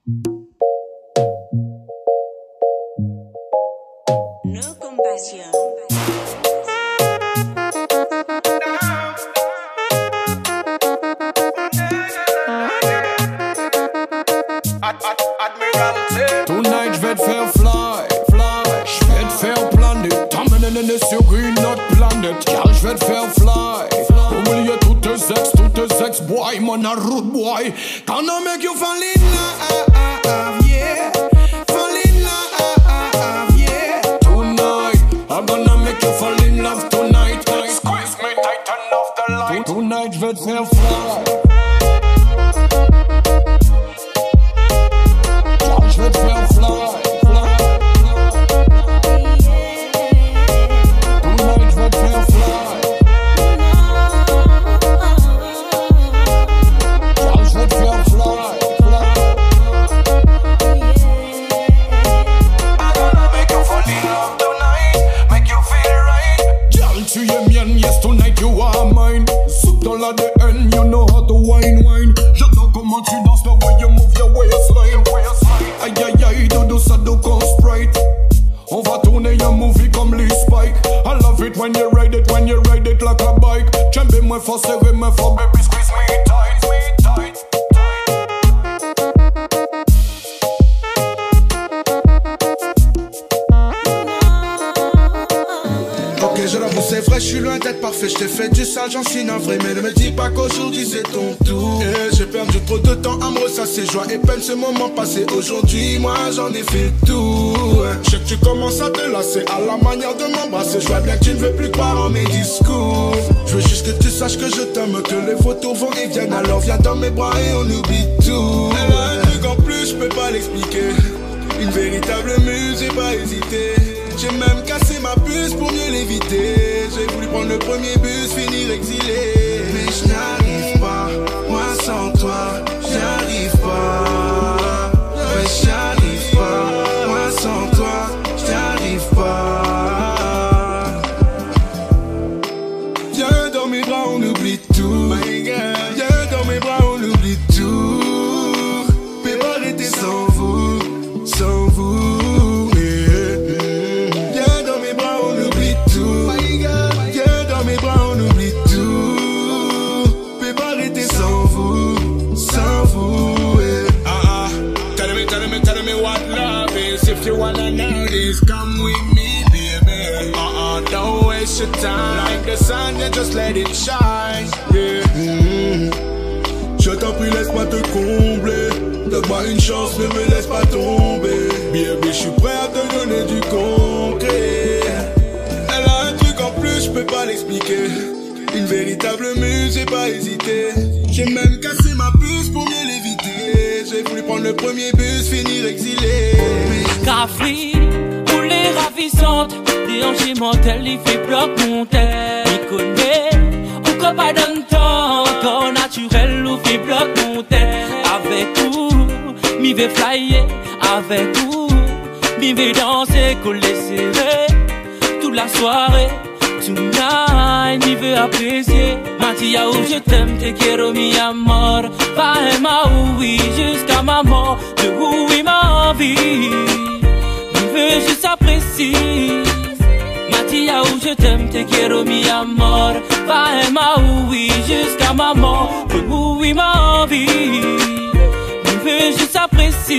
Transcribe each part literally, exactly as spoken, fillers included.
No compasión. Tonight je vais te faire fly, fly. Je vais te faire planer. T'emmènes sur une autre planète. Car je vais te faire fly. Oubliez tous tes ex, tous tes ex boy. Mon a rude boy. Gonna make you fall in love, yeah. Fall in love, yeah. Tonight I'm gonna make you fall in love tonight. Squeeze me tight, turn off the light. Tonight je vais te faire fly. Je vais te faire fly, fly. Tonight je vais te faire fly. Je vais te faire fly, fly. I'm gonna make you fall in love tonight, make you feel right. Girl, tu es mienne, yes tonight you are mine. Sous dans l'A D N, you know how to wine, wine. J'adore comment tu danses, the way you move your waistline. Aïe aïe aïe, dodo ça do con Sprite. On va tourner un movie comme Lee Spike. I love it when you ride it, when you ride it like a bike. J'aime bien moi fort serrer moi fort, baby squeeze me tight, me tight. Ok, je l'avoue, c'est vrai, je suis loin d'être parfait. Je t'ai fait du sale, j'en suis navré. Mais ne me dis pas qu'aujourd'hui c'est ton tour. Et j'ai perdu trop de temps à me ressasser. Joie et peine, ce moment passé. Aujourd'hui, moi j'en ai fait le tour. Je sais que tu commences à te lasser à la manière de m'embrasser. Je vois bien que tu ne veux plus croire en mes discours. Je veux juste que tu saches que je t'aime, que les photos vont et viennent. Alors viens dans mes bras et on oublie tout. Elle a un truc en plus, je peux pas l'expliquer. Une véritable muse, j'ai pas hésité. J'ai même cassé ma puce pour mieux l'éviter. J'ai voulu prendre le premier bus, finir exilé. Mais je n'arrive pas, moi sans toi, j'y arrive pas. Ouais, j'y arrive pas, moi sans toi, j'y arrive pas. Viens dans mes bras, on oublie tout. Viens dans mes bras, on oublie tout. Peux pas arrêter sans vous, sans vous. If you wanna know this, come with me, baby. Uh-uh, don't waste your time. Like the sun, you just let it shine. Yeah. Mm-hmm. Je t'en prie, laisse-moi te combler. Donne-moi une chance, ne me laisse pas tomber. Baby, je suis prêt à te donner du concret. Elle a un truc en plus, je peux pas l'expliquer. Une véritable muse, j'ai pas hésité. J'ai même cassé ma puce pour mieux l'éviter. J'ai voulu prendre le premier bus, finir exilé. Café, roulée ravissante, déhanché mental, il fait bloc mon tête. Il connaît, ou qu'on pas donne temps, corps naturel, ou fait bloc mon tête. Avec vous, m'y vais flyer, avec vous, m'y vais danser, coller serré, toute la soirée. Tonight, m'y veux apprécier. Matia, où je t'aime, te quiero mi amor. Faema, oui, jusqu'à ma mort. De où il m'a envie. M'y veux juste apprécier. Matia, où je t'aime, te quiero mi amor. Faema, oui, jusqu'à ma mort. De où il m'a envie. M'y veux juste apprécier.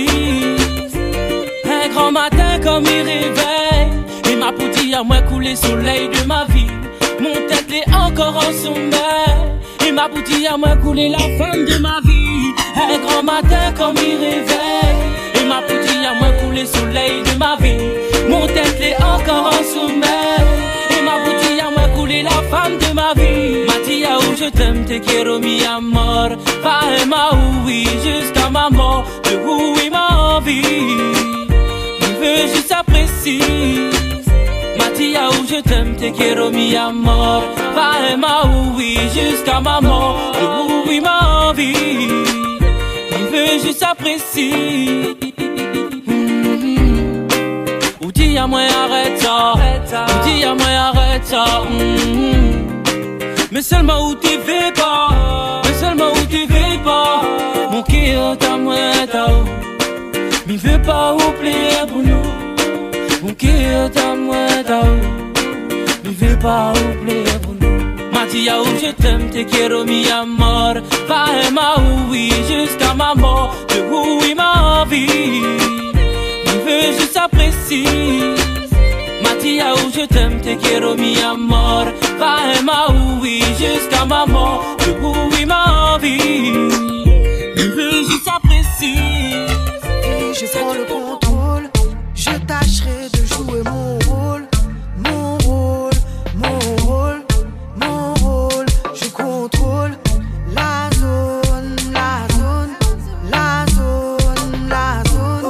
Un grand matin comme il réveille. Et ma poutille à moi couler soleil de ma vie. Mon tête est encore en sommeil. Et ma poutille à moi couler la femme de ma vie. Un grand matin comme il réveille. Et ma poutille à moi couler soleil de ma vie. Mon tête est encore en sommeil. Et ma poutille à moi couler la femme de ma vie. Matia, où je t'aime, te quiero mi amor. Faema, oui, jusqu'à ma mort. De où il m'a envie. Je veux juste apprécier. Matia, où je t'aime, te quiero mi amor. Faema, oui, jusqu'à ma mort. De où il m'a envie. Je veux juste apprécier. Mm-hmm. Ou dis à moi arrête ça. Ou dis à moi arrête ça. Mm-hmm. Mais seulement où tu veux pas. Mais seulement où tu veux pas. Mon cœur t'a moi t'a. Mi veux pas oublier pour nous. Mon cœur t'a moins d'eau. Mi veux pas oublier pour nous. Matia où je t'aime, te quiero mi amor. Pas ma oui jusqu'à ma mort. De oui ma vie. Mi veux juste apprécier. Matia où je t'aime, te quiero mi amor. Pas ma oui jusqu'à ma mort. De oui ma vie. Mi veux juste apprécier. Je prends le contrôle, je tâcherai de jouer mon rôle, mon rôle, mon rôle, mon rôle. Je contrôle la zone, la zone, la zone, la zone.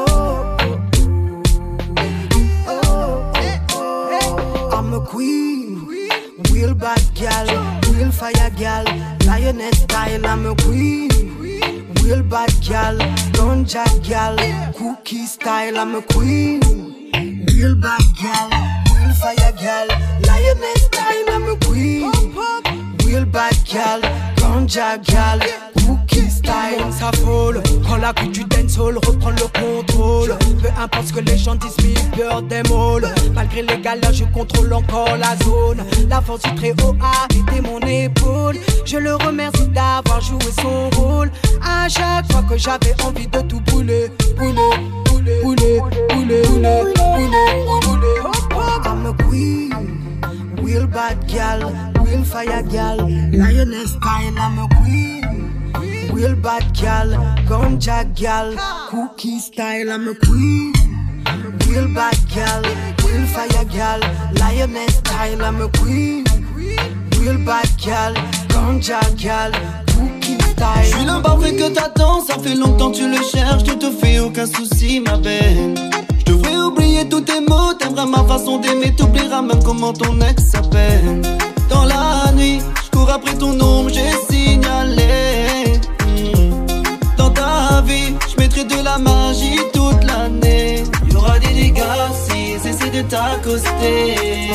Oh, oh, oh, oh. I'm a queen, real bad gal, real fire gal, lioness style. I'm a queen. Real bad gal, ganja gal, cookie style, I'm a queen. Real bad gal, real fire gal, lioness style, I'm a queen. Real bad gal, ganja gal, cookie style. Ça vole, quand la coupe du dancehall reprend le contrôle. Peu importe ce que les gens disent, me peur des molles. Malgré les galères, je contrôle encore la zone. La force du très haut a été mon épaule. Je le remercie d'avoir joué son rôle. À chaque fois que j'avais envie de tout bouler, bouler, bouler, bouler, bouler, bouler, bouler, bouler. I'm a queen, real bad gal, real fire gal, lioness style. I'm a queen, real bad gal, ganja gal, cookie style. I'm a queen, real bad gal, real fire gal, lioness style. I'm a queen, real bad gal, ganja gal, cookie style. Je suis le parfait que t'attends, ça fait longtemps que tu le cherches. Tu te fais aucun souci ma belle. Je devrais oublier tous tes mots, t'aimeras ma façon d'aimer. T'oublieras même comment ton ex s'appelle. Dans la nuit, je cours après ton ombre, j'ai signalé. mmh. Dans ta vie, je mettrai de la magie toute l'année. Il y aura des dégâts si j'essaie de t'accoster.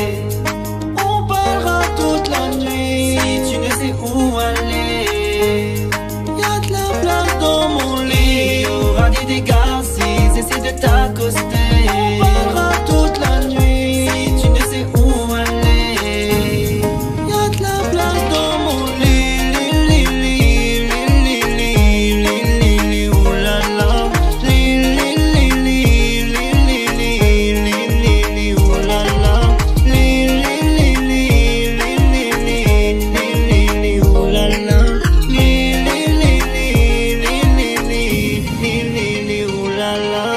On parlera toute la nuit si tu ne sais où aller. Y'a de la place dans mon lit. Il y aura des dégâts si j'essaie de t'accoster. On parlera toute la nuit si tu ne sais où aller. Y'a de la place dans mon lit. Li, li, li, li, li, li, li, li, oh là là. Li, li, li, li, li, li, li, li, li, oh là là. Li, li, li, li, li, li, li, li, oh là là. Li, li, li, li, li, li, li, li, oh là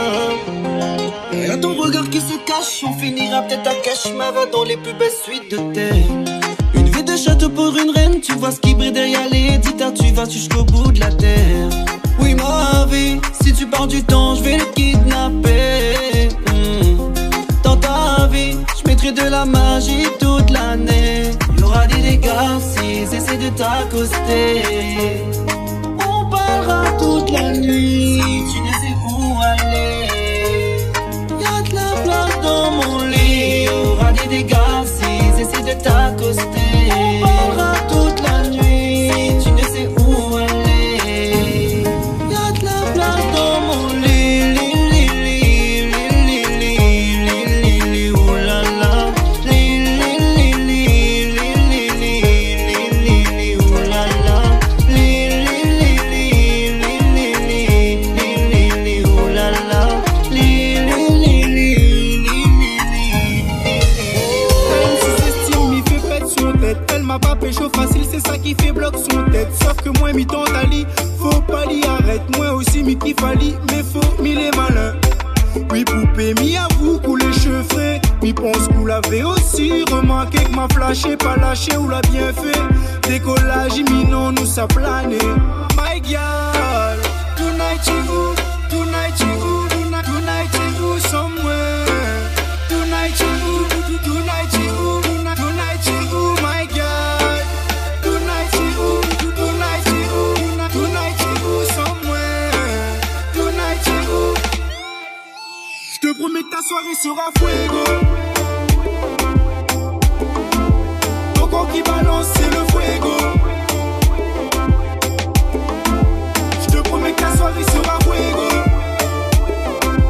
là. Et à ton regard qui se cache, on finira peut-être à Cachemara dans les plus belles suites de terre. Une vie de château pour une reine, tu vois ce qui brille derrière les guitares, tu vas jusqu'au bout de la terre. Oui ma vie, si tu pars du temps, je vais le kidnapper. mmh. Dans ta vie, je mettrai de la magie toute l'année. Il y aura des dégâts si j'essaie de t'accoster. On parlera toute la nuit, tu ne sais où aller. Y'a de la place dans mon lit. Il y aura des dégâts si j'essaie de t'accoster. On parlera toute la nuit, tu ne sais où aller. Y'a de la place dans mon lit. Li, li, li, li, li, li, li, li, oh là là. Li, li, li, li, li, li, li, li, li, oh là là. Li, li, li, li, li, li, li, li, li, oh là là. Li, li, li, li, li, li, Elle s'estime, il fait pète son tête. Elle m'a pas pécho facile, c'est ça qui fait bloc son tête. Sauf que moi, mi tantali, faut pas l'y arrête. Moi aussi, mi kiffe Ali, mais faut mi les malins. Oui, poupée, mi avoue, coup les cheveux frais. Mi pense qu'on l'avait aussi remarqué que ma flashé, pas lâché ou l'a bien fait. Décollage imminent, nous ça plané. My girl, tonight you go, tonight you go, tonight, tonight you go somewhere. Tonight you go, tonight you go, tonight, tonight you go, my girl. Tonight you go, tonight you go, tonight, tonight you go somewhere. Tonight you go. Je te promets que ta soirée sera fuego. Coco qui balance, c'est le fuego. Je te promets que ta soirée sera fuego.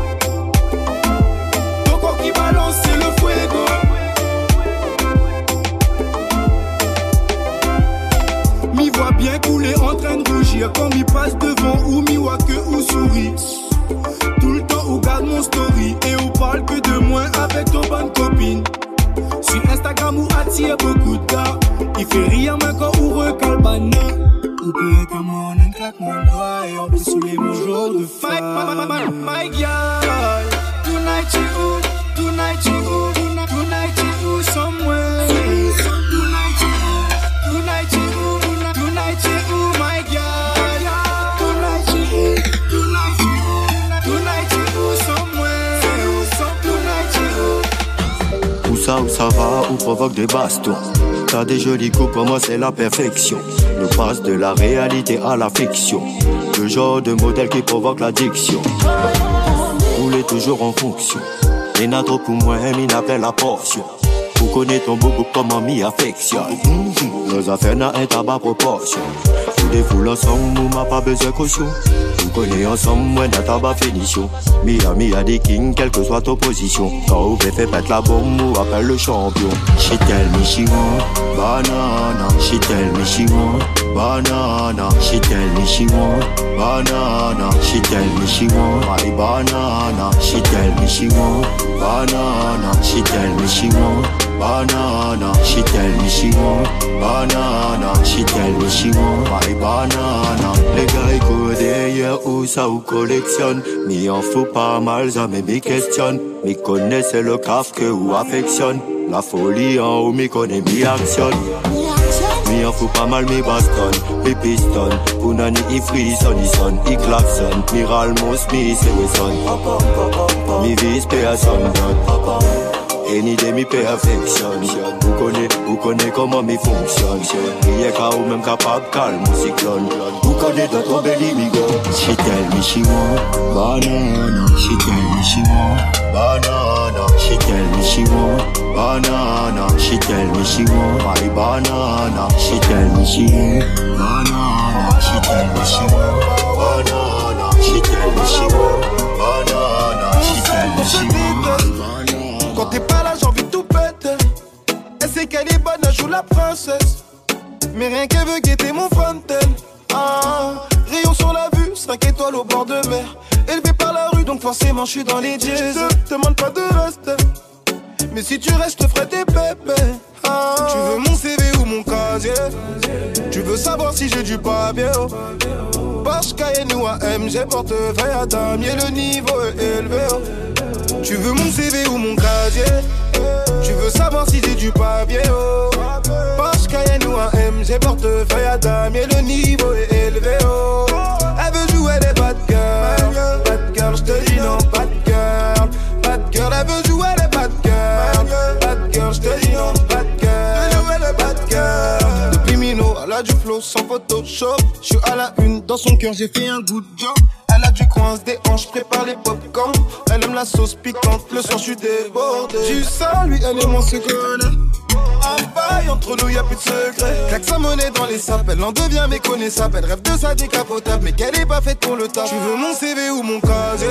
me fight. My, my, my, my girl. Tonight you, tonight you, tonight you somewhere. Tonight you, tonight you, tonight you, my girl. Tonight you, tonight you, tonight you somewhere. Tonight you. Où ça, où ça va, où provoque des bastons. T'as des jolis coups, pour moi c'est la perfection. Nous passe de la réalité à la fiction. Le genre de modèle qui provoque l'addiction. Rouler toujours en fonction. Et n'a trop pour moi, mais n'appelle la portion. Vous connaissez ton boubou comment m'y affectionne. Nos affaires n'a un tabac proportion. Tous des foules ensemble, ou m'a pas besoin caution. Vous connaissez ensemble, moi n'a tabac finition. Mia mia des kings, quelle que soit ton position. Quand vous fait pète la bombe, ou appelle le champion. She tell me she want banana. She tell me she want banana. She tell me she want banana. She tell me she want my banana. She tell me she want banana. She tell me she want banana. She tell me she want banana. She tell me she want my banana. Les gars ils courent derrière où ça ou collectionne. M'y en faut pas mal, ça mais m'y questionne. M'y connaissent le caf que ou affectionne. La folie en haut m'y connaît m'y actionne. M'y en faut pas mal m'y bastonne. M'y pistonne. Pour nani y frisson, y sonne, y klaxonne. M'y ralmos, m'y c'est wesson. M'y vise personne d'autre. Et ni de mi perfectionne. Vous connaissez, vous connaissez comment mi fonctionne. Rien qu'à ou même capable calme ou cyclone. Vous connaissez d'autres belly bigo. She tell me she want banana. She tell me she want banana. She tell me she want banana. She tell me she want my banana. She tell me she want banana. She tell me she want banana. She tell me she want banana. She tell me she want banana. Quand t'es pas là, j'ai envie de tout péter. Elle sait qu'elle est bonne, elle joue la princesse. Mais rien qu'elle veut guetter mon fontaine. Ah, rayon sur la vue, cinq étoiles au bord de mer. Élevé par la rue, donc forcément je suis dans les dièses. Je te demande pas de rester, mais si tu restes, je te ferai des pépés. Ah, tu veux mon C V ou mon casier? Tu veux savoir si j'ai du papier? Porsche Cayenne ou A M G, portefeuille à damier, le niveau est élevé. Tu veux mon C V ou mon casier? Tu veux savoir si j'ai du papier? Oh. Porsche Cayenne ou un M G, portefeuille à damier, le niveau est élevé. Oh. Elle veut jouer les bad girls. Bad girl, j'te dis non, bad girl. Bad girl, elle veut jouer les bad girls. Bad girl, j'te dis non, bad girl. Jouer les bad girls. Depuis Mino, elle a du flow sans Photoshop. J'suis à la une, dans son cœur j'ai fait un good job. Elle a du coin, des hanches, prépare les popcorn. Elle aime la sauce piquante, le soir j'suis débordé. Du sang, lui, elle et moi se connaît. En paille, entre nous y'a plus de secret. Claque sa monnaie dans les sapes, elle en devient méconnaissable. Elle rêve de sa décapotable, mais qu'elle est pas faite pour le taf. Tu veux mon C V ou mon casier?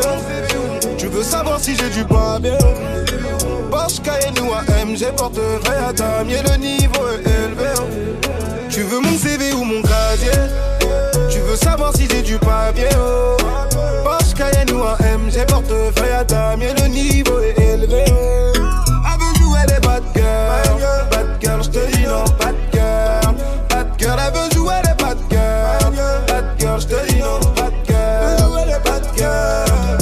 Tu veux savoir si j'ai du papier? Porsche Cayenne ou un M G, portefeuille à damier, le niveau est élevé. Tu veux mon C V ou mon casier? Tu veux savoir si j'ai du papier? Oh. Porsche Cayenne ou un M G, portefeuille à damier, le niveau est élevé. Elle veut jouer les bad girls. Bad girl, j'te dis non, bad girl. Bad girl, elle veut jouer les bad girls. Bad girl, j'te dis non, bad girl. Jouer les bad girls.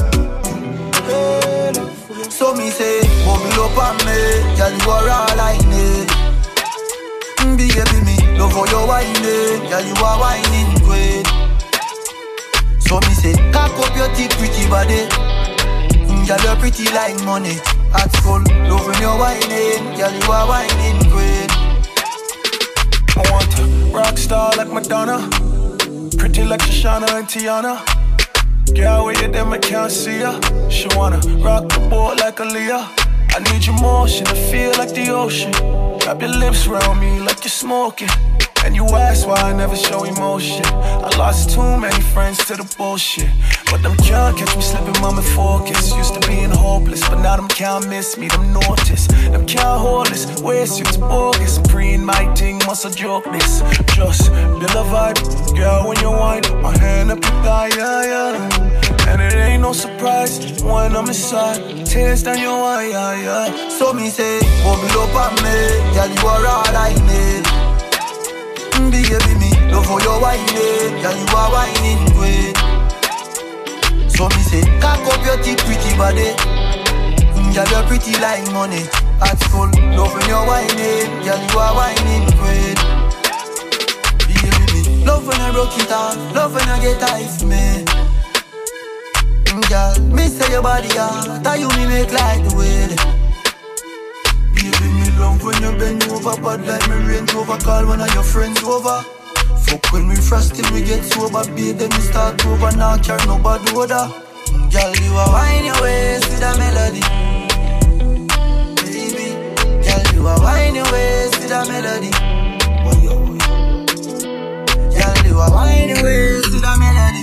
So me say, move up on me, girl you are all I need. Baby me, love how you whining, girl you are whining queen. So me say, cock up your teeth, pretty body. Girl you're pretty like money. At school, love when you're whining, girl you are whining queen. I want a rock star like Madonna, pretty like Shoshana and Tiana. Girl, where you them I can't see ya. She wanna rock the boat like Aaliyah. I need your motion, I feel like the ocean. Wrap your lips around me like you're smoking. And you ask why I never show emotion. I lost too many friends to the bullshit. But them can't catch me slipping, mom in focus. Used to being hopeless, but now them can't miss me, them notice. Them can't hold this, way suits bogus. Preen my thing, must a joke this. Just build a vibe, girl when you whine. My hand up your thigh, yeah, yeah. And it ain't no surprise when I'm inside. Tears down your eye, yeah, yeah. So me say, bubble up on me, girl you are all I need. Baby me, love how you whining, girl you are whining queen. So me say, cock up your teeth, pretty body. Girl, you're pretty like money. At school, love when you're whining. Girl, you are whining queen. Baby, love when I broke it off. Love when I get ice, me. Girl, me say your body hard. Tell you me make like the wind. Baby, me love when you bend over. Bad like me range over. Call one of your friends over. Fuck when we fresh till we get sober. Baby, then we start over. Now carry no bad odor. Girl, you are wine your waist with a melody. Baby, girl, you are wine your waist with a melody. Girl, you are wine your waist with a melody.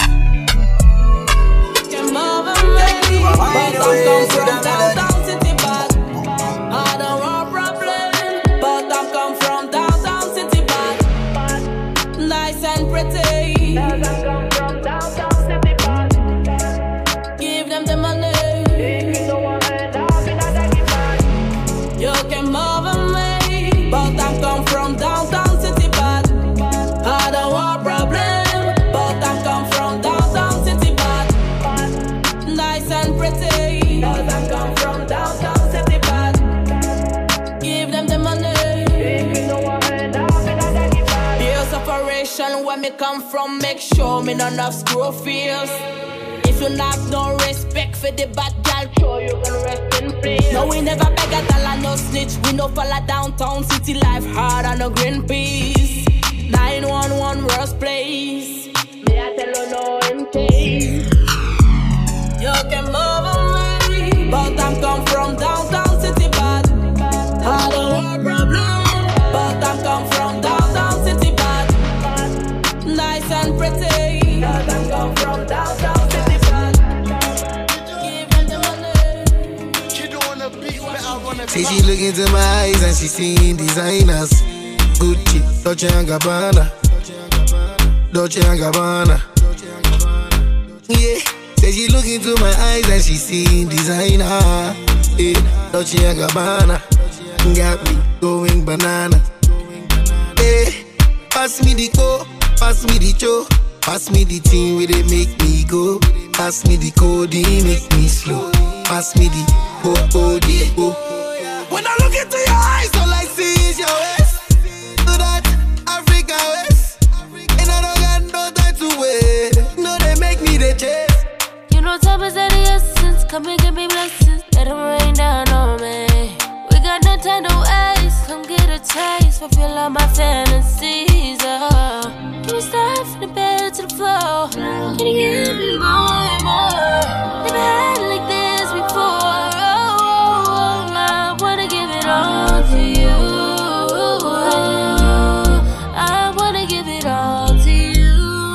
Come over me, but I come from downtown city bad. I don't want problem, but I come from downtown city bad. Nice and pretty. I come from downtown city bad. Give them the money. If you don't want it, I'll be not that bad. You came over me, but I come from downtown city bad. I don't want problem, but I come from downtown city bad. Nice and pretty, but I come from downtown city bad. Give them the money. If you don't want it, I'll be not that bad. Years operation where me come from, make sure me not enough screw feels. If you not no respect for the bad gal, sure you gonna rest in peace. No, we never beg a dollar, no snitch. We no follow downtown city life hard on no green peace. nine one one worst place. Me I tell you no in case. You came over me, but I'm come from downtown city bad. I don't want problem, but I'm come from downtown city bad. Nice and pretty, but I'm come from downtown. Say she look into my eyes and she seen designers. Gucci, Dolce and Gabbana, Dolce and Gabbana. Yeah, say she look into my eyes and she seen designer. Yeah, Dolce and Gabbana got me going banana. Yeah, pass me the co, pass me the cho, pass me the thing where they make me go. Pass me the codeine, make me slow. Pass me the oh oh the oh. When I look into your eyes, all I see is your waist. Do that Africa waist. And I don't got no time to wait. No, they make me the chase. You know time is of the essence. Come and give me blessings. Let them rain down on me. We got no time to waste. Come get a taste. Fulfill all my fantasies. Oh. Can you start from the bed to the floor? Can you give me more and more? Never had it like this before. All to you, I wanna give it all to you,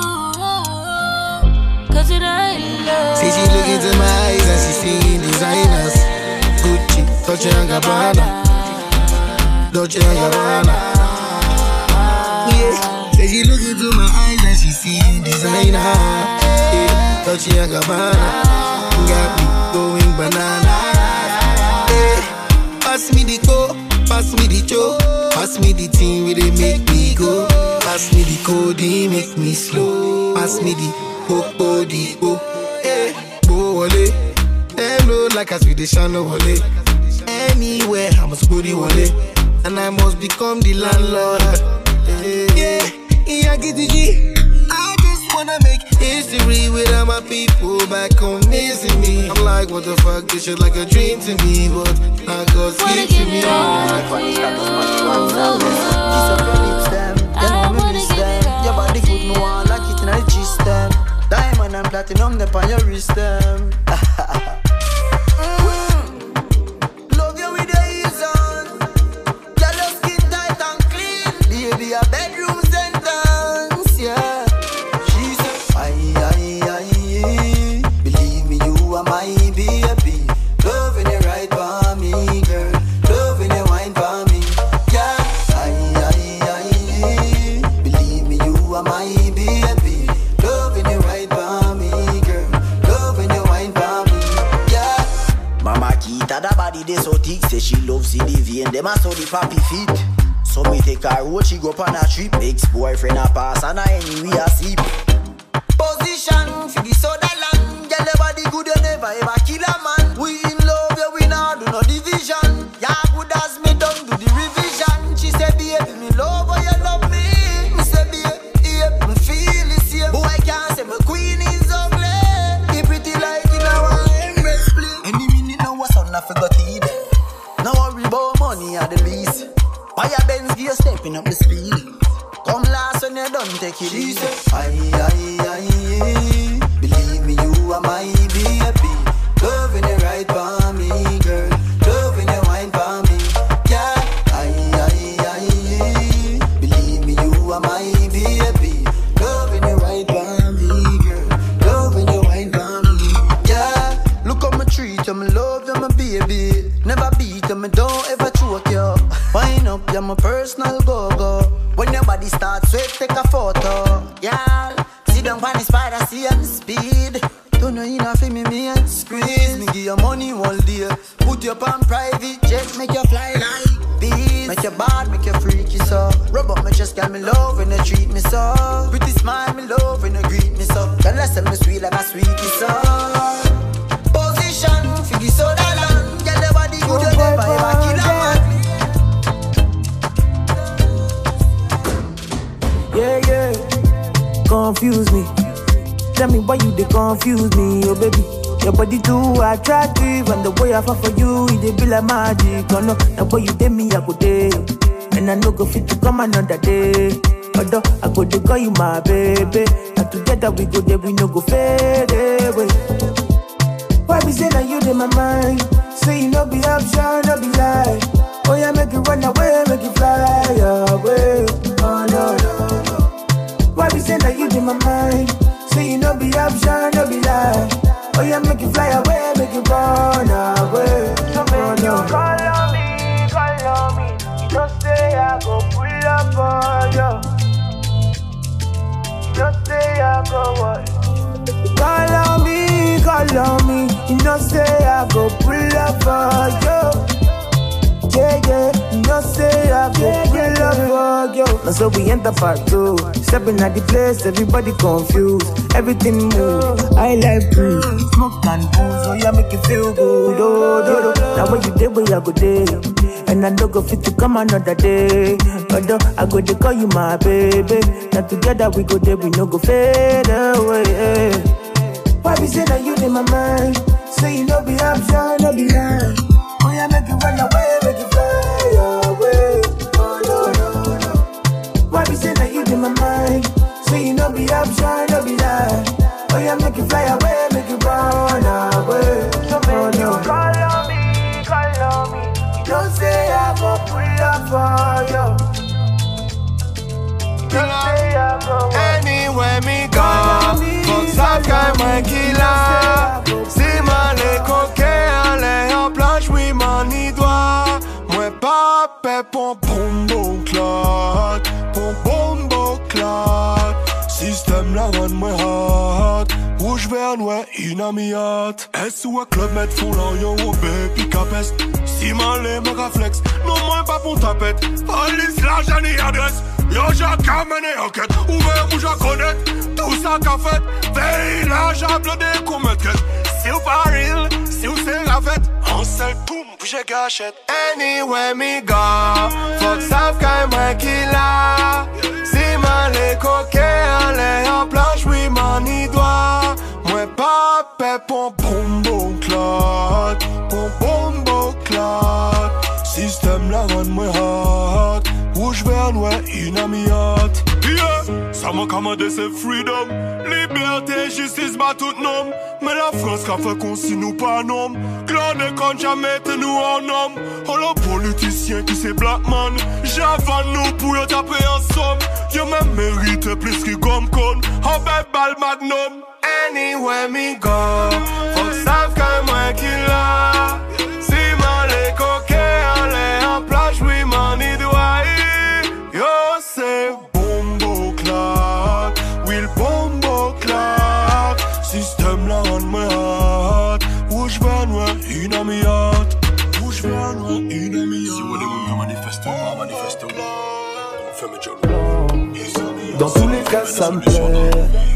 cause it ain't love. See she look into my eyes and she seen designers. Gucci, Dolce and Gabbana, Dolce and Gabbana. Yeah, say she look into my eyes and she seen designer. Yeah, Dolce and Gabbana got me going banana. Pass me the co, pass me the cho, pass me the thing where they make me go. Pass me the codeine, make me slow. Pass me the oh oh the oh. Hey, go wale, them look like a Swedish and wale. Anywhere I must go the wale, and I must become the landlord. Yeah, yeah, get the G. I just wanna make history with all my people back home missing me. I'm like, what the fuck, this shit like a dream to me, but I God's gift to me. Kiss up your lips, them. You know me miss them. Your body good, me want like it in a gist, them. Diamond and platinum, them on your wrist, them. Love you with the ease on. Girl, your skin tight and clean. Baby, a bedroom sentence, yeah. My baby, loving it right for me, girl. Loving it wine for me, yeah. Aye, aye, aye. Believe me, you are my baby. Loving it right for me, girl. Loving it wine for me, yeah. Mama Kita, that body they so thick. Say she loves C D V and them a so the papi feet. So me take her road, she go on a trip. Ex-boyfriend a pass and a anyway a sleep. Position for the soda land. Girl, your body good, you never ever kill a man. We in love, yeah, we not do no division. Yeah, good as me done do the revision. She said, baby, me love how you love me. Me say, baby, yeah, me feel the same. Boy, I can't say my queen is ugly. Keep pretty like in our embrace, please. Any minute now, what's on, I forgot to eat. Now worry about money at the least. Buy a Benz gear, stepping up the speed. Come last when you done, take it easy. Aye, aye, aye. Believe me, you are my baby. Loving you right for me, girl. Loving you wine for me, yeah. Aye, aye, aye. Believe me, you are my baby. Loving you right for me, girl. Loving you wine for me, yeah. Look how me treat you, me love you, my baby. Never beat you, me don't ever choke you. Wind up, you're my personal go-go. When your body starts sweat, take a photo. Yeah, sit down on the spider, see and speed. Don't know enough for me, me and squeeze. Me give you money all day. Put you up on private jet, make you fly like bees. Make you bad, make you freaky so. Rub up my chest, got me love when you treat me so. Pretty smile, me love when you greet me so. Girl, I say me sweet like a sweetie so. Position, figgy so that long. Girl, your body good, you never ever kill a man. Yeah, yeah, confuse me. Tell me why you they confuse me, oh baby. Your body too attractive, and the way I fall for you, it they be like magic. Oh no, the way you take me, I go day, and I no go fit to come another day. Although I go to call you my baby, and together we go there, we no go fade away. Why be say that you in my mind? Say you no be option, no be lie. Oh yeah, make it run away, make it fly away. Oh no, no, no. Why be saying that you in my mind? Say you no be option, no be lie. Oh yeah, make it fly away, make it run away. So when you call on me, call on me. You just say I go pull up for you. You just say I go what? Call on me, call on me. You just say I go pull up for you. Yeah, yeah, you know say I go yeah, pull up for you. Now so we enter part two. Stepping at the place, everybody confused. Everything move, I like blue. Smoke and booze, oh yeah, make you feel good. Oh, oh, oh. Now when you day, where I go day. And I don't go fit to come another day. Although I go to call you my baby. Now together we go there, we no go fade away. Why be say that you in my mind? Say you no be option, no be lie. Oh yeah, make you run away, make you fly away. Oh no, no, no. Why be saying that you in my mind? Say you no be option, no be lie. Oh yeah, make you fly away, make you run away. So oh, no. You call on me, call on me. You don't say I go pull up for you. You don't say I go anywhere me go. Fuck ça quand moi qui l'a. Si mal les coquets allez en planche, oui m'en y doit. Moi pas paix pour bombo clot. Pour bombo clot. Système la run moi hot. Rouge vert noir inamiat. Est-ce ou un club met fou là yo ou baby capes. Si mal les me réflexe. Non moi pas pour tapette. Alice la j'en ai adresse. Yo j'ai qu'à mener enquête. Ouvert ou j'en connais. Tout ça qu'a fait. Veille là j'ai blindé qu'on me traite. Si ou pas real, si ou c'est la fête. On seul poum, puis j'ai gâchette. Anyway me go. Fuck savent qu'un moi qui l'a. Si mal les coquets allez en planche, oui m'en y doit. Moi pas paix pour bombo clot. Pour bombo clot. Système la run moi hot. Rouge vert noir inamiat. Yeah, ça m'a commandé c'est freedom. Liberté, justice, bat tout nom. Mais la France qu'a fait qu'on si nous pas nom. Clan de con jamais te nous en homme. Oh le politicien qui c'est black man. J'avance nous pour y taper en somme. Y'a même mérite plus qu'il gomme con. Oh belle balle magnum. Anywhere me go. Faut savent qu'un moi qui l'a. Si mal les coquets allez en plage, oui m'en y doit. Yo c'est bombo clock. Will bombo clock. Système la run moi hot. Rouge vert noir inamiat. Rouge vert noir inamiat. Si vous voulez manifester, on va manifester. Dans tous les cas ça me plaît.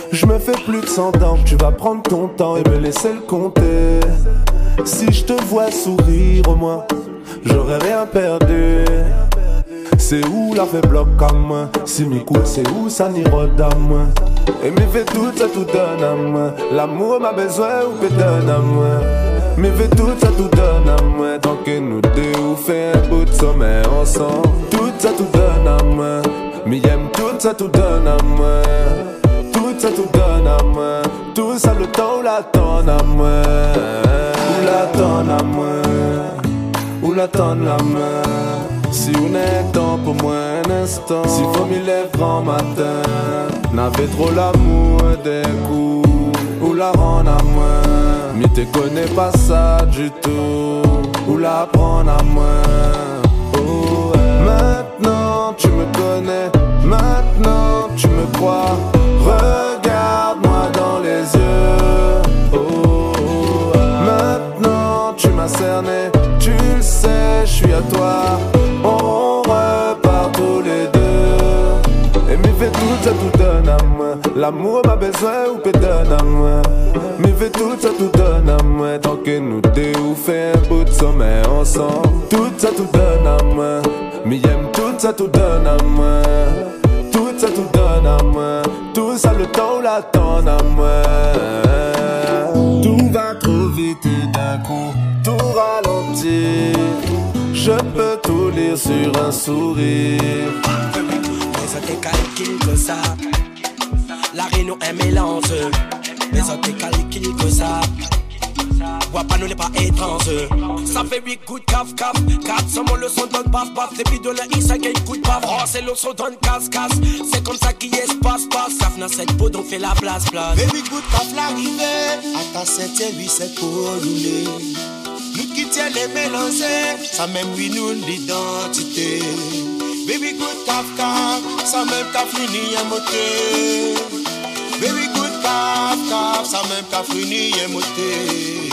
Je me fais plus de cent ans, tu vas prendre ton temps et me laisser le compter. Si je te vois sourire au moins, j'aurais rien perdu. C'est où la fait bloc à moi, si m'écoute c'est où ça n'y rôde à moi. Et me fait tout ça tout donne à moi, l'amour m'a besoin ou peut donne à moi. Me fait tout ça tout donne à moi, tant que nous deux ou fait un bout de sommeil ensemble. Tout ça tout donne à moi, mais aime tout ça tout donne à moi. Tout ça tout donne à moi, tout ça le temps ou la tonne à moi. Ou la tonne à moi, ou la tonne à moi. Si on est temps pour moi un instant, si faut m'y lève grand matin, n'avait trop l'amour des coups, ou la rendre à moi. Mais te connais pas ça du tout, ou la prendre à moi. Oh, ouais. Maintenant tu me connais, maintenant tu me crois. Regarde-moi dans les yeux. Oh, ouais. Maintenant tu m'as cerné, tu le sais, je suis à toi. On repart tous les deux. Et me fait tout ça tout donne à moi. L'amour m'a besoin ou peut donne à moi. Me fait tout ça tout donne à moi. Tant que nous deux ou fait un bout de sommeil ensemble. Tout ça tout donne à moi. Mais aime tout ça tout donne à moi. Tout ça tout donne à moi. Tout ça le temps ou la tonne à moi. Tout va trop vite et d'un coup tout ralentit. Je peux tout lire sur un sourire. Mais ça te calcule que ça. La réunion est mélange. Mais ça te calcule que ça. Vois pas, nous n'est pas étrange. Ça fait huit coups de caf caf. Quatre seulement le son donne paf paf. Les bidons de la ça gagne coup de paf. Oh c'est le son donne casse casse. C'est comme ça qu'il y est passe passe. Ça fait cette peau donc fait la place place. Baby good caf l'arrivée. À ta septième huit c'est pour rouler. Nous qui tient les mélanger. Ça même oui nous l'identité. Baby good caf caf. Ça même caf fini à moté. Baby good caf caf. Ça même caf fini à moté.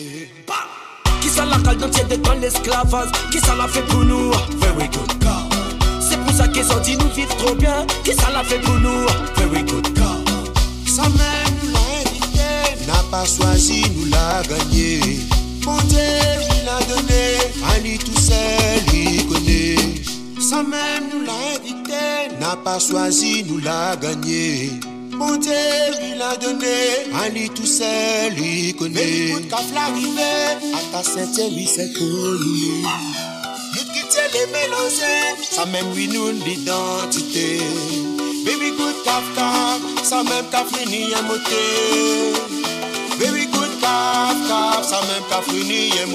Qui ça la cale d'entier dans l'esclavage? Qui ça l'a fait pour nous? Very good God. C'est pour ça qu'ils ont dit nous vivre trop bien. Qui ça l'a fait pour nous? Very good God. Ça même nous l'a invité. N'a pas choisi, nous l'a gagné. Mon Dieu, il l'a donné. À lui tout seul, il connaît. Ça même nous l'a invité. N'a pas choisi, nous l'a gagné. Mon Dieu, il a donné. À lui tout seul, il connaît. Écoute, quand l'arrivée, à ta septième, oui, c'est pour lui. Nous quitter les mélanger, ça même, oui, nous, l'identité. Baby, good, kaf, kaf, ça même, kaf, fini, un moté. Baby, good, kaf, kaf, ça même, kaf, fini, un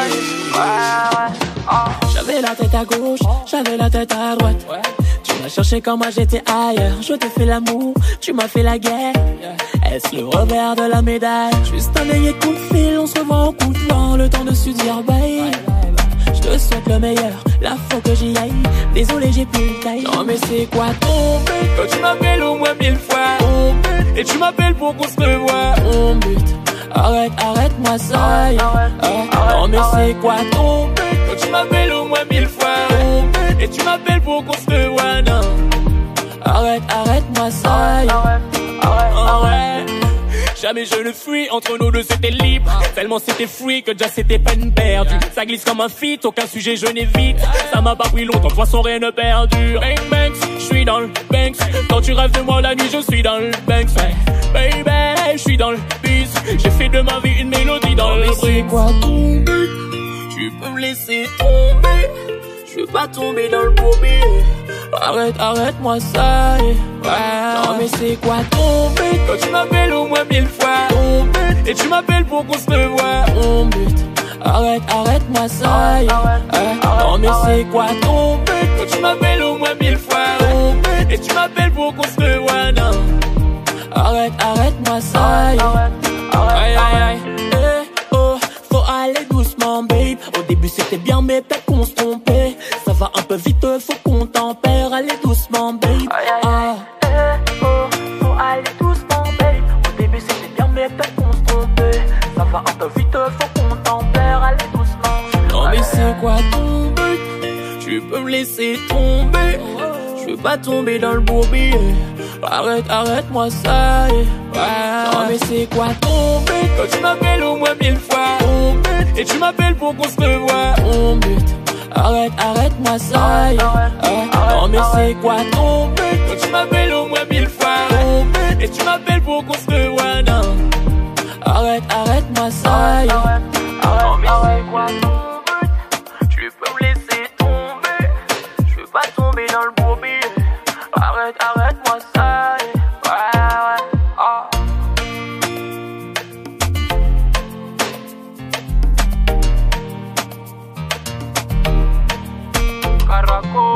moté. J'avais la tête à gauche, j'avais la tête à droite. Tu m'as cherché quand moi j'étais ailleurs. Je te fais l'amour, tu m'as fait la guerre. Est-ce le revers de la médaille? Juste un dernier coup de fil, on se revoit au coup de vent. Le temps de se dire bye. Je te souhaite le meilleur, la fois que j'y aille. Désolé j'ai plus le taille. Non mais c'est quoi ton but? Quand tu m'appelles au moins mille fois ton but. Et tu m'appelles pour qu'on se revoie. Ton but, arrête, arrête-moi ça. Non mais c'est quoi ton but? Quand tu m'appelles au moins mille fois ton but. Et tu m'appelles pour qu'on se revoie. Non, arrête, arrête-moi ça. Arrête, arrête, arrête. Jamais je ne fuis, entre nous deux c'était libre. Tellement c'était free que déjà c'était peine perdue. Ça glisse comme un feat, aucun sujet je n'évite. Ça m'a pas pris longtemps, de toute façon rien ne perdu. Bang bang, je suis dans le Banks. Quand tu rêves de moi la nuit je suis dans le Banks. Baby, je suis dans le bus. J'ai fait de ma vie une mélodie dans le bruit. C'est quoi ton but? Tu peux me laisser tomber. Je veux pas tomber dans le bourbier. Arrête, arrête-moi ça, yeah. Ouais. Non mais c'est quoi ton but? Quand tu m'appelles au moins mille fois ton but. Et tu m'appelles pour qu'on se revoie. Ton but, arrête, arrête-moi ça, yeah. Ouais. Non mais c'est quoi ton but? Quand tu m'appelles au moins mille fois ton but. Et tu m'appelles pour qu'on se revoie. Non, arrête, arrête-moi ça, yeah. Aïe, aïe, aïe. Eh, oh, faut aller doucement, babe. Au début c'était bien mais peut-être qu'on se trompait. Ça va un peu vite, faut qu'on tempère. Allez doucement, babe. Ah. Eh, oh, faut aller doucement, babe. Au début c'était bien mais peut-être qu'on se trompait. Ça va un peu vite, faut qu'on tempère. Allez doucement. Non mais c'est quoi ton but? Tu peux me laisser tomber. Je veux pas tomber dans le bourbier. Arrête, arrête-moi ça, yeah. Ouais. Non mais c'est quoi ton but? Quand tu m'appelles au moins mille fois ton but, et tu m'appelles pour qu'on se revoie. Ton but, arrête, arrête-moi ça, yeah. Ouais. Non mais c'est quoi ton but? Quand tu m'appelles au moins mille fois ton but, et tu m'appelles pour qu'on se revoie. Non, arrête, arrête-moi ça, yeah. Non mais c'est quoi ton but? Tu peux me laisser tomber, je veux pas tomber dans le bourbier. Arrête, arrête-moi ça, yeah. Ouais, ouais, oh. Caracol.